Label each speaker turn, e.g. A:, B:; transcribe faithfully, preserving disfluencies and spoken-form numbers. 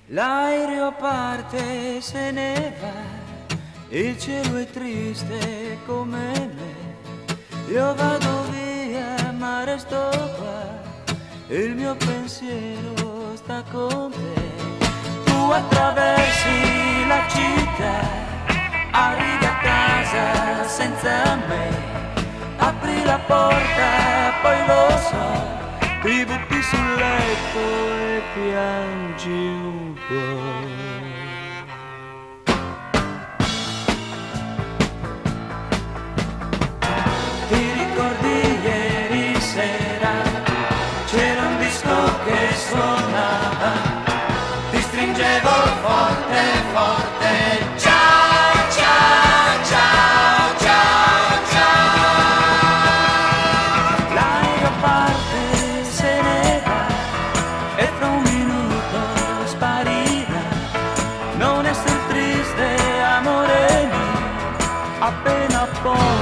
A: L'aereo parte, se ne va, il cielo è triste come me. Io vado via ma resto qua, il mio pensiero sta con te. Tu attraversi la città, arrivi a casa senza me, apri la porta, poi lo so, ti butti sul letto e piangi un po'. Ti ricordi ieri sera, c'era un disco che suonava, ti stringevo forte forte, ciao ciao ciao ciao ciao. L'aereo parte, se ne va e fra un minuto sparirà. Non essere triste, amore mio, appena poi